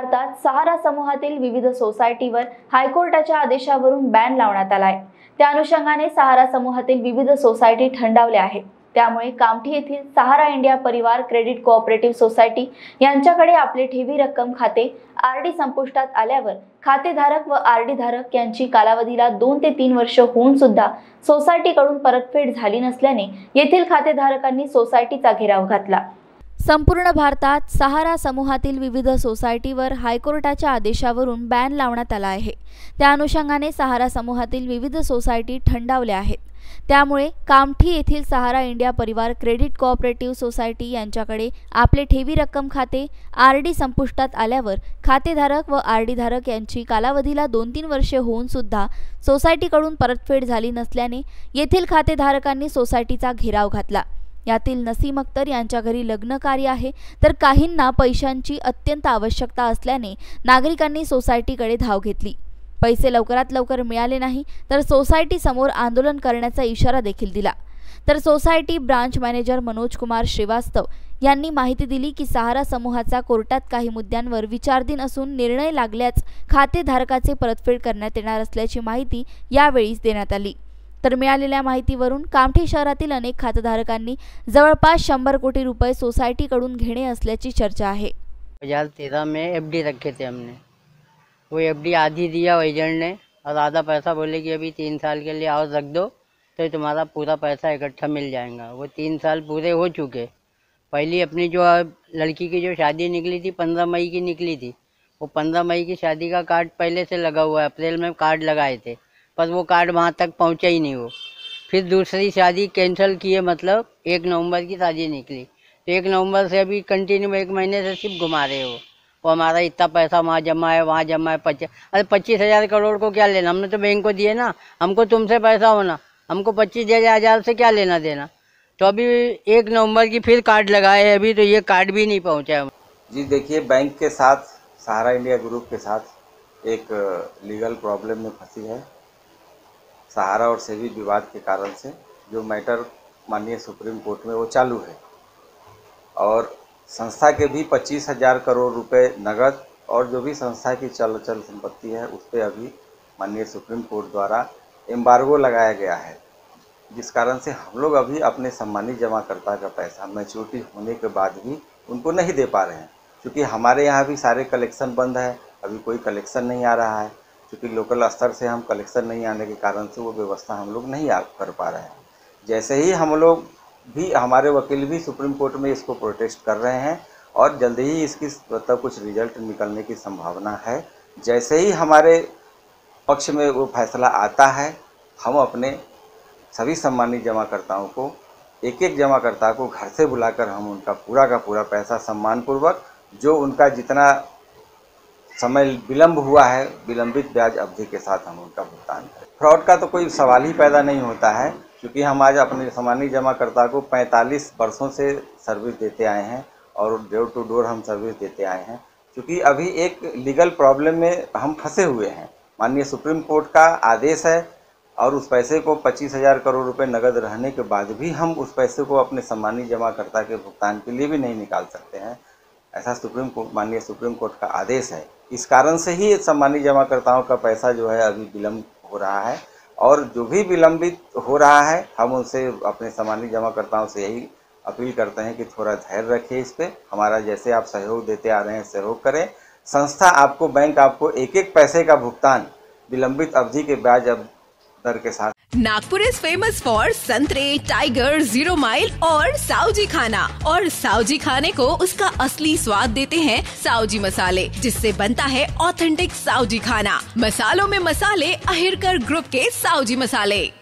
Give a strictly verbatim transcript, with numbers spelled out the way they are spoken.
भारतात सहारा समूहातील विविध सोसायटीवर हायकोर्टाच्या आदेशावरून बॅन लावण्यात आलाय। त्या अनुषंगाने सहारा समूहातील विविध सोसायटी थंडावल्या आहेत। त्यामुळे कामठी येथील Sahara India Parivar credit cooperative society यांच्याकडे आपले ठेवी रक्कम खाते आरडी संपुष्टात आल्यावर खातेधारक व आरडी धारक यांची कालावधीला दोन ते तीन वर्ष होऊन सुद्धा सोसायटीकडून परतफेड झाली नसल्याने येथील खातेधारकांनी सोसायटीचा घेराव घातला। संपूर्ण भारतात सहारा समूहातील विविध सोसायटीवर हायकोर्टाच्या आदेशावरून बॅन लावण्यात आला आहे। त्या अनुषंगाने सहारा समूहातील विविध सोसायटी थंडावल्या आहेत। त्यामुळे कामठी येथील Sahara India Parivar credit cooperative society यांच्याकडे आपले ठेवी रक्कम खाते आरडी संपुष्टात आल्यावर खातेधारक व आरडी धारक यांची कालावधीला दोन तीन वर्षे होऊन सुद्धा सोसायटीकडून परतफेड झाली नसल्याने येथील खातेधारकांनी सोसायटीचा घेराव घातला। यातील नसीम अख्तर यांच्या घरी लग्न कार्य आहे, तर काहींना पैशांची अत्यंत आवश्यकता असल्याने नागरिकांनी सोसायटीकडे धाव घेतली। पैसे लवकरात लवकर मिळाले नाही तर सोसायटी समोर आंदोलन करण्याचा इशारा देखील दिला। तर society branch manager Manoj Kumar Shrivastava यांनी माहिती दिली की सहारा समूहाचा कोर्टात काही मुद्द्यांवर विचाराधीन असून निर्णय लागल्याच खातेधारकाचे परतफेड करण्यात येणार असल्याची माहिती यावेळी देण्यात आली। तर मिळालेल्या माहितीवरून कामठी शहरातील अनेक खातेधारकांनी जवळपास शंभर कोटी रुपये सोसायटीकडून घेणे असल्याची चर्चा आहे। दो हज़ार तेरह में एफडी रखे थे हमने, वो एफडी आधी दिया एजेंट ने और आधा पैसा बोले कि अभी तीन साल के लिए और रख दो तो तुम्हारा पूरा पैसा इकट्ठा मिल जाएगा। वो तीन साल पूरे हो चुके। पहली अपनी जो लड़की की जो शादी निकली थी पंद्रह मई की निकली थी, वो पंद्रह मई की शादी का कार्ड पहले से लगा हुआ है, अप्रैल में कार्ड लगाए थे पर वो कार्ड वहाँ तक पहुँचा ही नहीं। वो फिर दूसरी शादी कैंसिल किए, मतलब एक नवंबर की शादी निकली तो एक नवंबर से अभी कंटिन्यू एक महीने से सिर्फ घुमा रहे हो। वो हमारा इतना पैसा वहाँ जमा है वहाँ जमा है पच्चीस अरे पच्चीस हज़ार करोड़ को क्या लेना, हमने तो बैंक को दिए ना, हमको तुमसे पैसा होना, हमको पच्चीस हज़ार से क्या लेना देना। तो अभी एक नवंबर की फिर कार्ड लगाए है, अभी तो ये कार्ड भी नहीं पहुँचा है। जी देखिए, बैंक के साथ सहारा इंडिया ग्रुप के साथ एक लीगल प्रॉब्लम में फंसी है। सहारा और सेबी विवाद के कारण से जो मैटर माननीय सुप्रीम कोर्ट में वो चालू है और संस्था के भी पच्चीस हजार करोड़ रुपए नगद और जो भी संस्था की चल चल संपत्ति है उस पर अभी माननीय सुप्रीम कोर्ट द्वारा एम्बार्गो लगाया गया है, जिस कारण से हम लोग अभी अपने सम्मानित जमाकर्ता का पैसा मैच्योरिटी होने के बाद भी उनको नहीं दे पा रहे हैं। क्योंकि हमारे यहाँ भी सारे कलेक्शन बंद है, अभी कोई कलेक्शन नहीं आ रहा है। क्योंकि लोकल स्तर से हम कलेक्शन नहीं आने के कारण से वो व्यवस्था हम लोग नहीं कर पा रहे हैं। जैसे ही हम लोग भी, हमारे वकील भी सुप्रीम कोर्ट में इसको प्रोटेस्ट कर रहे हैं और जल्दी ही इसकी मतलब कुछ रिजल्ट निकलने की संभावना है। जैसे ही हमारे पक्ष में वो फैसला आता है, हम अपने सभी सम्मानित जमाकर्ताओं को एक एक जमाकर्ता को घर से बुलाकर हम उनका पूरा का पूरा पैसा सम्मानपूर्वक, जो उनका जितना समय विलंब हुआ है, विलंबित ब्याज अवधि के साथ हम उनका भुगतान करें। फ्रॉड का तो कोई सवाल ही पैदा नहीं होता है, क्योंकि हम आज अपने सम्मानित जमाकर्ता को पैंतालीस वर्षों से सर्विस देते आए हैं और डोर टू डोर हम सर्विस देते आए हैं। क्योंकि अभी एक लीगल प्रॉब्लम में हम फंसे हुए हैं। माननीय सुप्रीम कोर्ट का आदेश है और उस पैसे को पच्चीस हज़ार करोड़ रुपए नगद रहने के बाद भी हम उस पैसे को अपने सम्मानित जमाकर्ता के भुगतान के लिए भी नहीं निकाल सकते हैं। ऐसा सुप्रीम कोर्ट माननीय सुप्रीम कोर्ट का आदेश है। इस कारण से ही सम्मानित जमाकर्ताओं का पैसा जो है अभी विलम्ब हो रहा है और जो भी विलंबित हो रहा है, हम उनसे अपने सम्मानित जमाकर्ताओं से यही अपील करते हैं कि थोड़ा धैर्य रखिए इस पे। हमारा जैसे आप सहयोग देते आ रहे हैं सहयोग करें। संस्था आपको, बैंक आपको एक एक पैसे का भुगतान विलंबित अवधि के ब्याज दर के साथ। नागपुर इज फेमस फॉर संतरे, टाइगर, जीरो माइल और साउजी खाना। और साउजी खाने को उसका असली स्वाद देते हैं साउजी मसाले, जिससे बनता है ऑथेंटिक साउजी खाना। मसालों में मसाले, अहिरकर ग्रुप के साउजी मसाले।